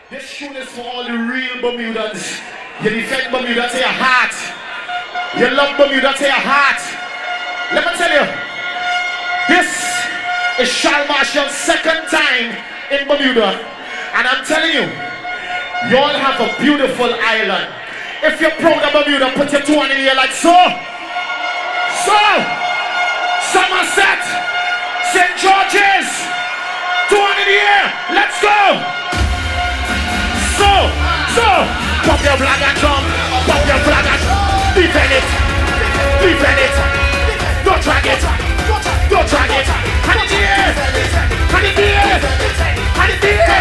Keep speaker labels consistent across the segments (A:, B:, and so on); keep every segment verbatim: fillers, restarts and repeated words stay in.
A: This tune is for all the real Bermudans. You defend Bermuda to your heart. You love Bermuda to your heart. Let me tell you, this is Charles Marshall's second time in Bermuda. And I'm telling you, you all have a beautiful island. If you're proud of Bermuda, put your two on in here like so. So, Somerset, Saint George's, two on in here. Let's go. So, so, pop your flag and jump, pop your flag and defend it, defend it, don't drag it, don't drag it, hand it here, hand it here, hand it here.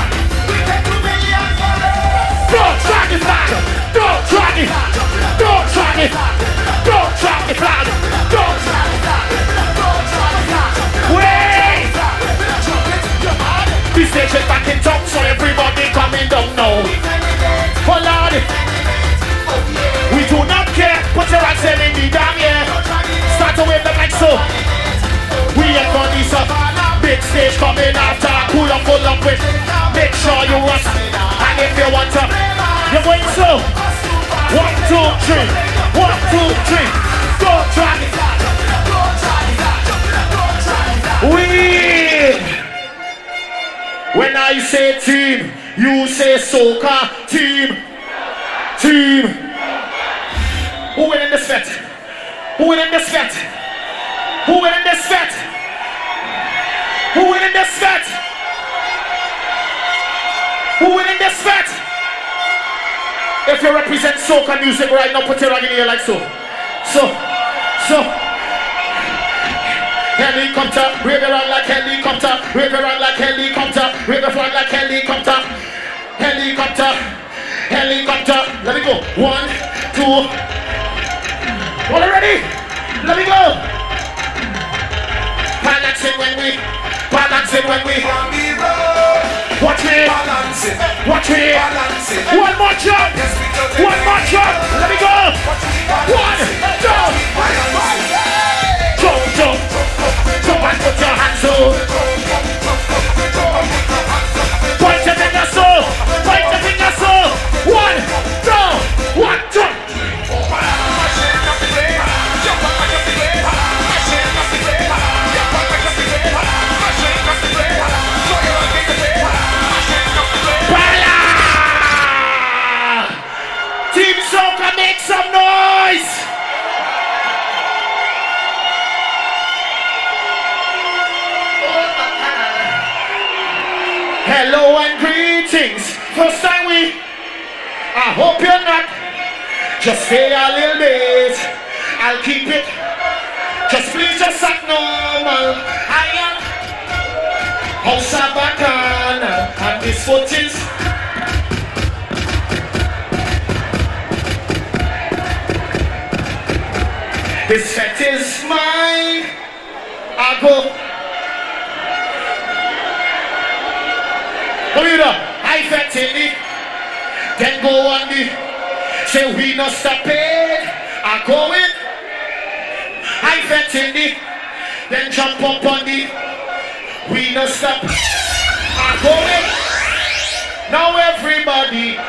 A: Don't drag it flag, don't drag it, don't drag it, don't drag the flag, don't drag it, don't drag the flag. Wait! This station back in top, so everybody coming down now. Oh Lord, we do not care. Put your hands in the damn air. Start to wave them like so. We ain't gonna this up. Big stage coming after. Pull up, pull up with. Make sure you rush. And if you want to, you're going so. One, two, three. One, two, three. Go try it. We. When I say team, you say soca. Team. Team. Who will in this fet? Who will in this fet? Who will in this fet? Who will in this fet? Who will in this fet? If you represent soca music right now, put your hand in here like so. So, so. Helicopter, wave around like helicopter, wave around like helicopter, wave around like helicopter, helicopter, helicopter. Let me go. One, two. All ready? Let me go. Balancing when we, balancing when we. Watch me, watch me. One more jump, one more jump. Let me go. One, two. Jump, jump. Jump and put your hands up. Point your finger so. Point your finger so. One, two, one, two. Bala! Team Soca, make some noise. Hello and greetings. First time we, I hope you're not. Just stay a little bit. I'll keep it. Just please just act normal. I am House of Bacana, and this foot is. This fet is mine. I go. Bermuda, I fat in it, then go on the, say we not stop it, I go in, I fat in it, then jump up on the, we not stop, I go in, now everybody,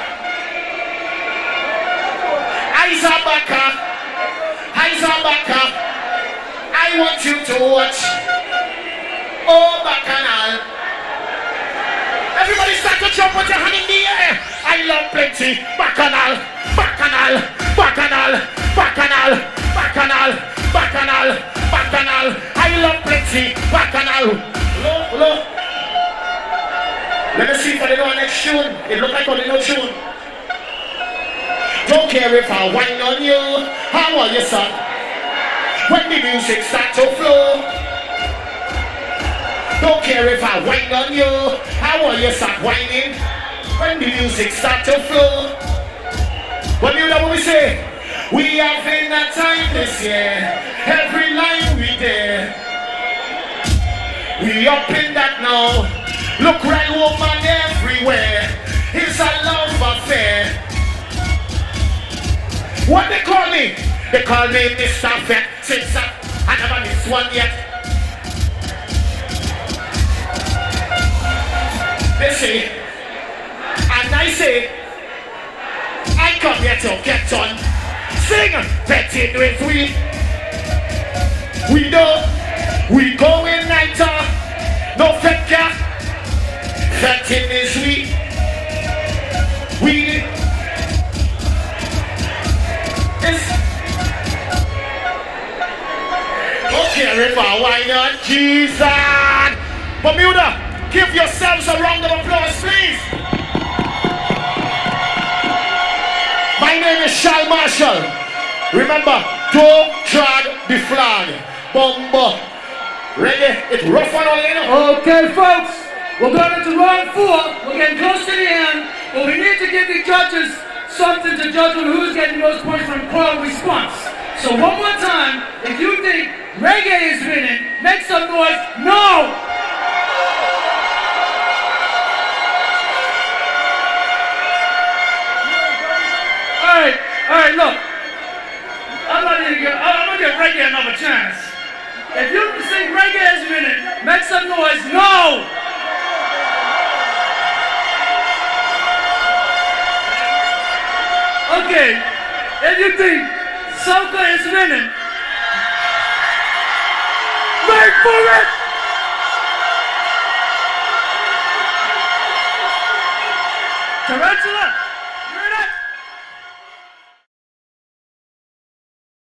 A: eyes are back up, eyes are back up, I want you to watch, oh Bacchanal. Everybody start to jump with your hand in the air. I love plenty. Bacchanal, Bacchanal, Bacchanal, Bacchanal, Bacchanal, Bacchanal, Bacchanal. I love plenty. Bacchanal. Hello, hello. Let me see if I know our next tune. It look like only no tune. Don't care if I whine on you. How are you, son? When the music start to flow. Don't care if I whine on you. How will you start whining when the music start to flow? What do you know what we say? We have been a time this year. Every line we did. We up in that now. Look right woman everywhere. It's a love affair. What they call me? They call me Mister Fett. Since I never missed one yet. They say say, I come here to get on. Sing, betting with we. We know, we going nighter. No fake ya. Betting is we. We. It's. Okay, River, why not? Jesus. Bermuda. Give yourselves a round of applause, please. My name is Shal Marshall. Remember, don't drag the flag. Bumba. Ready? It's rough on all, you know.
B: Okay, folks. We're going into round four. We're getting close to the end. But we need to give the judges something to judge on who's getting the most points from crowd response. So one more time, if you think reggae is winning, make some noise. No! Alright, alright, look. I'm not even gonna, I'm gonna give reggae another chance. If you think reggae is winning, make some noise. No! Okay, if you think soca is winning, make for it! Tarantula!